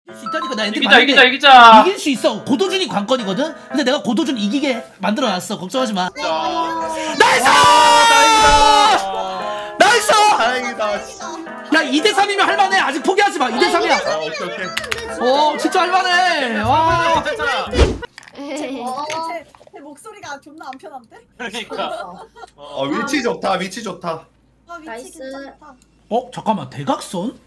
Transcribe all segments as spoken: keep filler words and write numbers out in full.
수 있다니까. 나 애들 이기자 이기자 이기자. 이길 수 있어. 고도준이 관건이거든. 근데 내가 고도준 이기게 만들어놨어. 걱정하지 마. 나이스! 나이스! 다행이다. 야 이 대 삼이면 할만해. 아직 포기하지 마. 이 대 삼이야. 아, 오케이 오케이. 오 진짜 할만해. 와. 괜찮아. 제, 제 목소리가 존나 안 편한데? 그러니까. 어 위치 좋다 위치 좋다. 아 위치 나이스. 괜찮다. 어 잠깐만 대각선?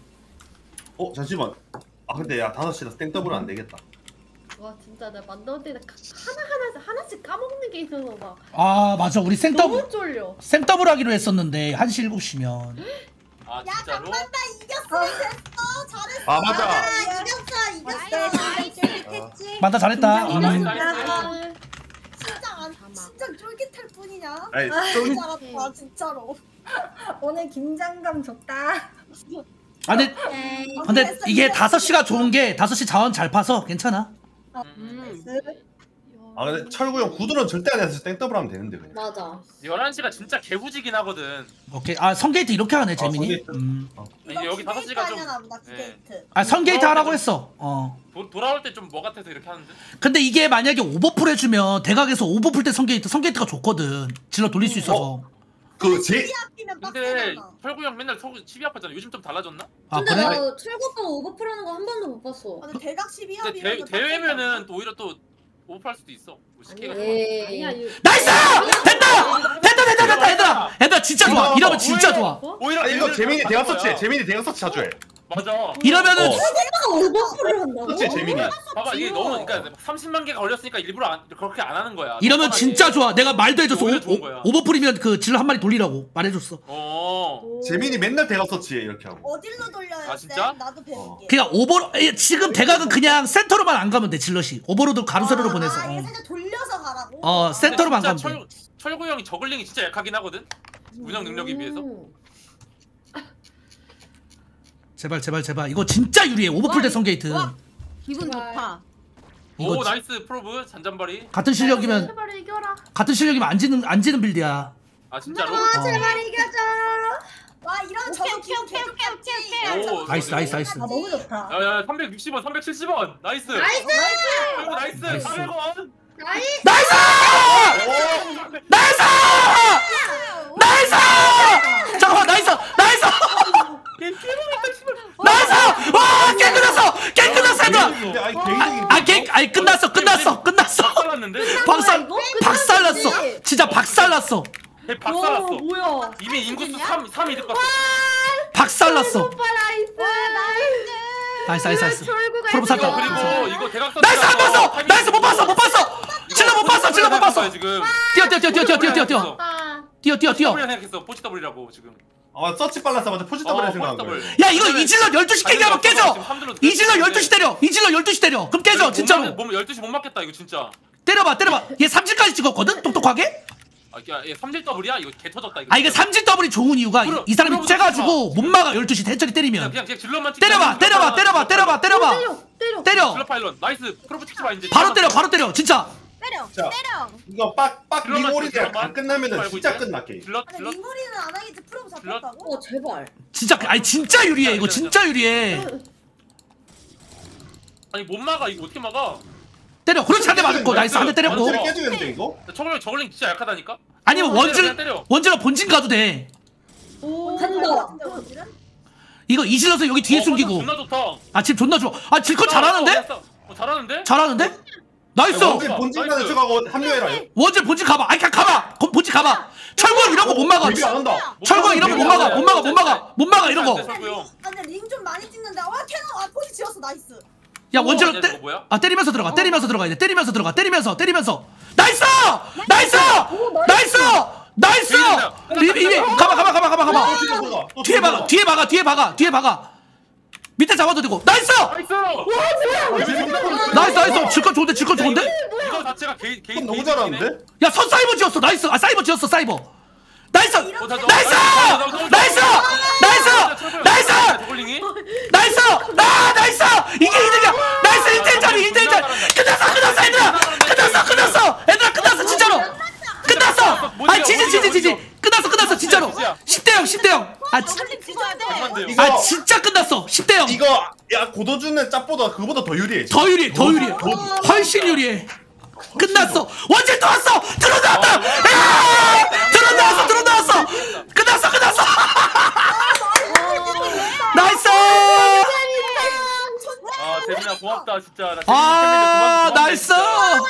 어 잠시만. 아 근데 야 다섯 시라서 땡더블은 안 되겠다. 와 진짜 나 만들 때 하나 하나 하나씩 까먹는 게 있어서 막 아 맞아 우리 생더블 너무 쫄려. 생더블 하기로 했었는데 한 시 일곱 시면. 아 야 진짜로? 잠깐만 이겼어 됐어 잘했어. 아 맞아. 아, 이겼어 이겼어. 쫄깃했지. 맞다 잘했다. 긴장이 음. 나이스. 진짜 안 진짜 쫄깃할 뿐이냐? 아니 아, 쫄깃. 잘했다 진짜로. 오늘 긴장감 좋다. 아 근데 근데 이게 다섯 시가 좋은 게 다섯 시 자원 잘 파서 괜찮아. 음. 아 근데 철구 형 구두는 절대 안 해서 땡더블 하면 되는데 그냥. 맞아. 열한 시가 진짜 개부지긴 하거든. 오케이. 아 선게이트 이렇게 하네 재민이. 선게이트. 음. 이게 여기 다섯 시가 좀 나보다 구게이트. 아 선게이트 하라고 했어. 어. 도, 돌아올 때 좀 뭐 같아서 이렇게 하는데. 근데 이게 만약에 오버풀 해주면 대각에서 오버풀 때 선게이트 선게이트가 좋거든. 질러 돌릴 수 있어서. 그 제. 합이면 근데 빡세잖아. 철구 형 맨날 속 십이 아팠잖아. 요즘 좀 달라졌나? 아 근데 그래? 나 철거가 오버풀하는 거 한 번도 못 봤어. 아, 근데 대각 십이 근데 합이면 대, 대회면은 또 오히려 또 오버할 수도 있어. 뭐 시계가 좋아. 아니야. 나이스! 됐다! 됐다 됐다 됐다 얘들아! 얘들아 진짜 좋아. 이러면 진짜 좋아. 오히려 아 이거 대회를 재민이 더 대각 하는 서치. 거야. 재민이 대각 서치 자주 해. 맞아. 이러면은 어. 철거가 오버풀을 한다고? 서치 재민이. 봐봐 이게 너무 그러니까 삼십만 개가 걸렸으니까 일부러 안, 그렇게 안 하는 거야. 이러면 뻔하게. 진짜 좋아. 내가 말도 해줬어. 오히려 오, 좋은 거야. 오, 오버풀이면 그 질러 한 마리 돌리라고 말해줬어. 어. 재민이 맨날 대각 서치해 이렇게 하고. 어디로 돌려야 아, 진짜? 돼? 나도 배울게. 그냥 오버 에, 지금 대각은 그냥 센터로만 안 가면 돼 질럿이. 오버로드 가로세로로 아, 보내서. 아, 이게 어. 살짝 돌려서 가라고. 어 근데 센터로만 진짜 가면 돼. 철, 철구 형이 저글링이 진짜 약하긴 하거든. 운영 능력에 비해서. 음. 제발 제발 제발 이거 진짜 유리해. 오버풀 대 선게이트. 와. 기분 제발. 좋다. 이거 오 지- 나이스 프로브 잔잔바리. 같은 실력이면 제발 이겨라. 같은 실력이면 안 지는 안 지는 빌드야. 아 진짜로? 어. 제발 이겨줘. 와 이런 저거 기분 개 좋겠지. 오, 나이스 나이스 나이스. 아 너무 좋다. 야야 삼백육십 원 삼백칠십 원 나이스. 나이스. 철구 나이스. 나이스. 사백 원. 나이스. 나이스! 나이스! 나이스! 잠깐만 나이스! 나이스! 나이스! 와! 게임 끝났어! 게임 끝났어 얘들아! 근데 아니 개인적인. 아 게임 아니 끝났어 끝났어 끝났어! 박살났는데? 박살 박살났어! 진짜 박살났어! 배 박살났어. 뭐야? 이미 인구수 삼, 삼 이득 봤어. 박살났어! 오빠 나이스. 나이스 나이스 나이스 철구가 프로브 이겨. 살짝 그리고 이거 대각선. 나이스 안 봤어! 나이스 못 봤어 못 봤어! 질러 못 봤어 질러 못 봤어! 지금. 뛰어 뛰어 뛰어 뛰어 뛰어 뛰어 뛰어 아, 뛰어 뛰어 뛰어 더블 생각했어. 포치 더블이라고 지금. 아 서치 빨랐어 맞아 포지 더블 어, 생각한 포지 거야. 더블. 야 이거 이질러 열두 시 깨게 하면 깨져! 이질러 열두 시 때려! 이질러 열두 시 때려! 그럼 깨져 진짜로! 몸 열두 시 못 맞겠다 이거 진짜. 때려봐 때려봐 얘 삼질까지 찍었거든? 똑똑하게? 아, 야, 얘 삼질 더블이야? 이거 개 터졌다 이거. 아 이게 삼질 더블이 좋은 이유가 이, 프로- 이 사람이 프로브 째가지고 못 막아 열두 시 대처리 그냥 때리면 그냥 그냥 질럿만 찍. 때려봐 때려봐 때려봐 때려봐 때려봐 때려. 때려. 때려 질럿 파일럿 나이스. 프로브 찍지 마 이제. 바로 때려 바로 때려 진짜 때려 자. 때려. 이거 빡빡 질럿만 리몰이 찍지 마. 안 끝나면은 말고 진짜 이제. 끝날게. 질럿 아니 질럿. 링거리는 안 하겠지 프로브 잡혔다고? 어 제발. 진짜 아니 진짜 유리해 이거 진짜 유리해 아니 못 막아 이거 어떻게 막아? 때려 그렇지 한 대 맞고 나이스 한 대 때렸고 원질을 깨주겠는데 이거? 저걸 저글링 진짜 약하다니까. 아니면 그냥 원질 때려. 원질러 본진 가도 돼 오. 간다. 근데 원질은? 이거 이질러서 여기 뒤에 어, 숨기고 존나 좋다. 아 지금 존나 좋아 아 질컷 잘하는데? 어, 어, 잘하는데? 잘하는데? 나이스 원질 본진 가는 척하고 합류해라. 원질 본진 가봐 아니 그냥 가봐 거- 본진 가봐 철거 이런 거 못 막아 데뷔 안 한다. 철거 이런 거 못 막아 못 막아 못 막아 못 막아 이런 거 안 돼, 철구 형. 아 근데 링 좀 많이 찍는데 와 캐논 아 포지 지었어 나이스. 야 원질러 아니야, 때, 저거 뭐야? 아 때리면서 들어가 때리면서 들어가 이제 때리면서 들어가 때리면서 때리면서 나이스 나이스 나이스 나이스 이미 이미 가봐 가봐 가봐 가봐 가봐 뒤에 박아 뒤에 박아 뒤에 박아 뒤에 박아 밑에 잡아도 되고 나이스 나이스. 나이스 나이스 질컷 좋은데 질컷 좋은데 이거 자체가 개인 개인 너무 잘하는데? 야 선 사이버 지었어 나이스 아 사이버 지었어 사이버 나이스 어, 자, 저- 나이스 나이스! 나이스 나이스 나이스 저글링이? 나이스 아 나이스 이게 이득이야 나이스 일 대1짜리 일 대1짜리 끝났어 끝났어 얘들아 끝났어 끝났어 얘들아 끝났어 진짜로 끝났어 아 지지 지지 지지 끝났어 끝났어 진짜로 십 대 영 십 대 영 아, 지, 저글링 지져야 돼. 잠깐만요. 이거 아 진짜 끝났어 십 대 영 이거 야 야 고도주는 짭보다 그거보다 더 유리해. 더 유리해 더 유리해 훨씬 유리해. 끝났어. 원질 또 왔어. 드론 나왔다. 야! 드론 나왔어. 드론 나왔어. 끝났어. 끝났어. 나이스. 아 재민아 고맙다 진짜. 나 재민이 아 때문에 나이스. 고맙네,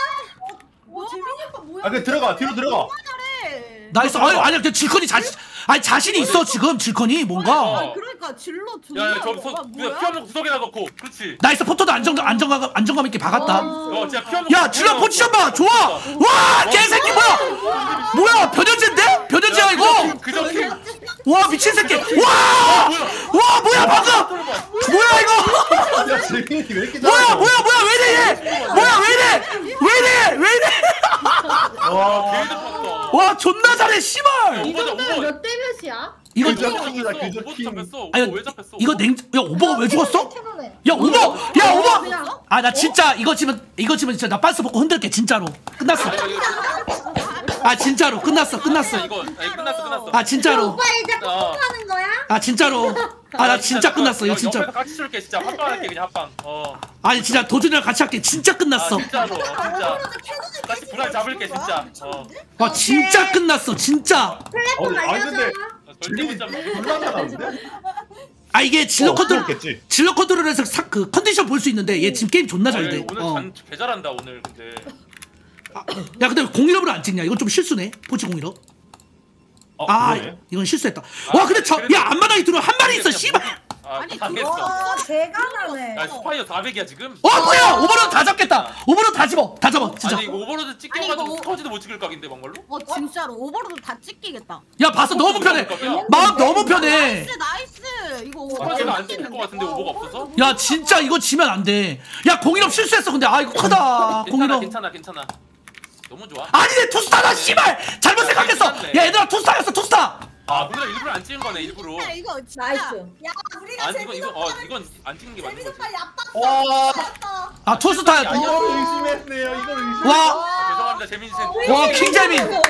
와 재민이 오빠 뭐야? 아 그 들어가 뒤로 들어가. 잘해. 나이스. 아니 아니 그 질컨이 자신 아니 자신이 있어 지금 질컨이 뭔가. 아 그러니까 질러 존나. 야야 저기 와, 피 없는 구석에다 넣고. 그렇지. 나이스. 포토도 안정 안정감 안정감 있게 박았다. 어 진짜 피 없는. 야 질러 포지션 봐. 좋아. 와 개새끼 뭐야? 뭐야 변현재인데? 변현재야 이거. 그저께. 와 미친 새끼. 와. 와 뭐야 방금. 뭐야 이거. 야 재민이 왜 이렇게 뭐야 잘해? 뭐야 뭐야 왜 이래 얘. 뭐야 왜 이래. 왜 이래 왜 이래. 와. 개이득 봤어. 와 존나 잘해 씨발. 이거는 몇 대 몇이야? 이거 그죠? 오버 킹이다, 잡혔어. 그죠? 오버 킹. 잡혔어. 아니 오버 왜 잡혔어? 이거 냉. 야 오버가 왜 죽었어? 캐논에. 야 오버. 야 오버. 그냥. 아 나 진짜 이거 지면 이거 지면 진짜 나 빤스 벗고 흔들게 진짜로. 끝났어. 아 진짜로 끝났어 끝났어. 이거 아니 끝났어 끝났어. 아 진짜로. 오빠 이제 어. 뽀뽀하는 거야? 아 진짜로. 아 나 진짜 끝났어 이거 진짜. 옆에서 같이 쏠게 진짜 합방할게 그냥 합방. 어. 아니 진짜 도준이랑 같이 할게 진짜 아 끝났어. 진짜로. 어, 진짜. 캐논을 다시 불알 잡을게 진짜. 어. 와 진짜 끝났어 진짜. 플랫폼 아니, 아니, 근데- 알려줘. 절대 못 잡는. 불나타나는데? 아 이게 질러 어, 컨트롤 그렇겠지. 질러 컨트롤에서 사, 그 컨디션 볼 수 있는데 얘 지금 게임 존나 잘 아니, 돼. 오늘 어. 잔, 개 잘한다 오늘 근데. 야 근데 공일업으로 안 찍냐? 이건 좀 실수네. 포지 공일업. 어, 아 그러네. 이건 실수했다. 아, 와 근데 저 그래도- 야 앞마당에 들어 한 마리 있어 그냥 씨발. 아 아니, 당했어. 와 대단하네. 야 스파이어 사백이야 지금. 어 뭐야 오버로드 다 잡겠다. 오버로드 다 집어 다 잡아 진짜. 아니 이거 오버로드 찍혀가지고 아니, 이거- 스커지도 못 찍을 각인데 막말로? 어 진짜로 오버로드 다 찍히겠다. 야 봤어 너무 편해. 마음 너무 편해. 나이스 나이스. 이거 오버로드 스커지가 안 찍힐 찍히는데? 것 같은데 오버가 없어서? 야 진짜 이거 지면 안 돼. 야 공일업 실수했어 근데 아 이거 크다 괜찮아 공일업. 괜찮아 괜찮아. 너무 좋아. 아니 내 투스타다 씨발 잘못 생각했어. 야 얘들아 투스타였어 투스타. 아 우리가 일부러 안 찍은 거네 일부러. 야, 이거 진짜. 나이스. 야 우리가 아니 이건 재민 이건 어 오빠 이건 안 찍는 게 맞는 재민 거지. 오빠 와. 얍다. 아 투스타였다. 이거를 의심했네요. 이거를 의심. 와. 아, 죄송합니다 재민 씨. 와 킹재민.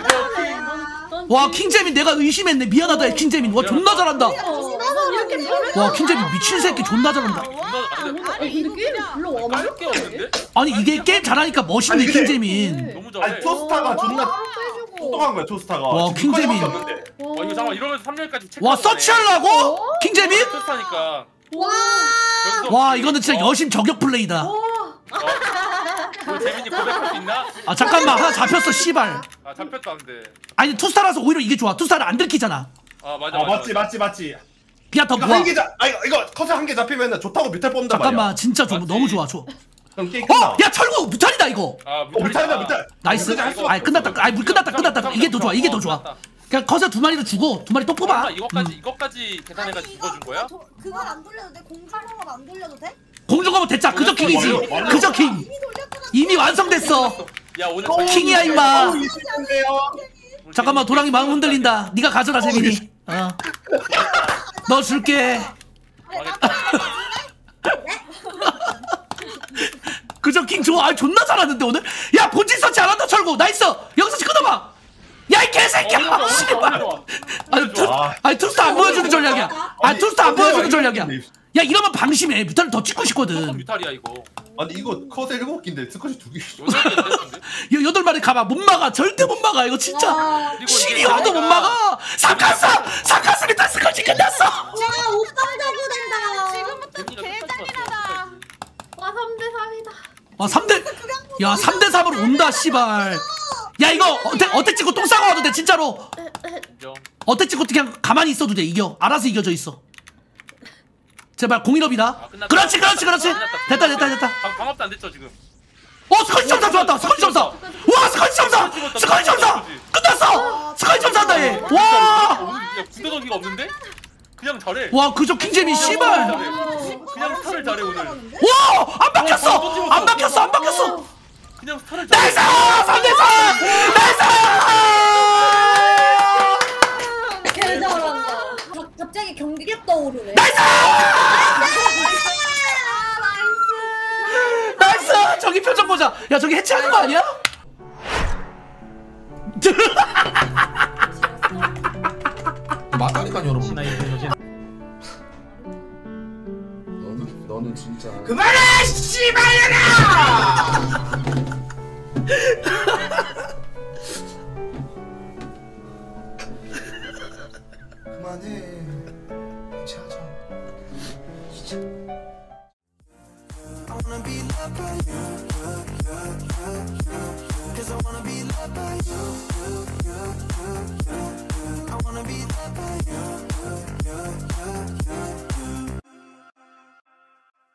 와 킹재민 내가 의심했네. 미안하다 킹재민. 와 존나 잘한다. 넌 이렇게 잘해? 와 킹재민 미친 새끼 존나 잘한다. 존나 아, 아니, 근데, 아니, 근데 게임 별로 깔게 완벽해. 없는데? 아니 이게 게임 잘하니까 멋있네 아니, 근데- 킹재민. 너무 잘해. 아니 토스타가 존나 바로 빼주고. 똑똑한 거야 토스타가. 와, 지금 킹재민. 끝까지 없는데. 어 이거 잠깐 이러면서 삼 년까지 체크. 와 서치하려고? 킹재민? 토스타니까. 와. 와 이거는 진짜 여심 저격 플레이다. 그 재민이 고백할 수 있나? 아 잠깐만 하나 잡혔어 씨발. 아 잡혔다 근데. 아니 투스타라서 오히려 이게 좋아. 투스타를 안 들키잖아. 아 맞아 아 맞아. 맞지 맞지 맞지. 그냥 더 이거 모아. 한 개 잡. 아 이거 이거 컷에 한 개 잡히면 좋다고 뮤탈 뽑는단 말이야. 잠깐만 진짜 좀 맞지. 너무 좋아 좋아. 그럼 게임 끝나. 어? 야 철구 무탈이다 이거. 아 어 뮤탈이다 뮤탈. 나이스. 뮤탈 할 수밖에 아니 끝났다. 없어. 아니 물 끝났다 끝났다. 이게 더 좋아 이게 더 좋아. 그냥 컷에 두 마리를 주고 두 마리 또 뽑아. 아 이거까지 음. 이거까지 계산해가지고 찍어준 거야? 도- 그건 안 돌려도 돼. 공중공업 안 돌려도 돼? 공중거면 됐자. 그저 킹이지. 완료, 완료. 그저 킹. 이미 돌렸잖아. 이미 완성됐어. 야 오늘 어, 킹이야 임마. 어우, 이십인데요. 잠깐만 도랑이 마음 흔들린다. 네가 가져라 재민이. 어. 너 줄게. 그저 킹 좋아. 아 존나 잘하는데 오늘. 야 본진 서치 안 한다 철구. 나이스. 여기서 끊어봐. 야 이 개새끼야. 어, 씨발. 아니 투 아. 아니 투스타 안 보여주는 전략이야. 아니 투스타 안 보여주는 전략이야. 아니, 야 이러면 방심해. 뮤탈을 더 찍고 어, 싶거든. 뮤탈이야 이거. 아니 이거 컷에 일곱 개인데 스컷이 두 개. 여덟 개인데 근데? 여- 여덟 마리 가봐. 못 막아. 절대 못 막아. 이거 진짜. 그리고 신이 이게 와도 못 자기가- 막아. 사카스. 사카스 뮤탈 스컬지 끝났어. 와 옥상자구 된다. 지금부터 개장이라다. 와 삼 대 삼이다. 아 삼 대 야 삼 대 삼으로 온다 씨발. 야 이거 어때 어때 찍고 똥 싸고 와도 돼 진짜로. 인정. 어때 찍고 그냥 가만히 있어도 돼. 이겨. 알아서 이겨져 있어. 제발 공인업이다. 아, 끝났다. 그렇지 그렇지 그렇지. 끝났다. 됐다 됐다 됐다. 방, 방업도 안 됐죠 지금. 어 스컬지 점사 좋았다. 스컬지 점사. 와 스컬지 점사. 스컬지 점사. 끝났어. 스컬지 점사한다 얘. 와. 오늘 야 군더더기가 없는데? 그냥 잘해. 와 그저 킹재미 씨발. 잘해. 그냥 스타를 잘해 오늘. 와 안 박혔어. 안 박혔어 안 박혔어. 그냥 스타를 잘해. 나이스 삼 대 삼. 나이스. 개 잘한다. 가- 갑자기 경기가 떠오르네. 나이스. 나이스. 저기 표정 보자. 야 저기 해체하는 거 아니야? 맞다니까 여러분. 신화의 변호진 너는 그만해 씨발년아. 그만해. 이제 하자. 이제. I wanna be loved by you, you, you, you, you. Cause I wanna be loved by you, you, you.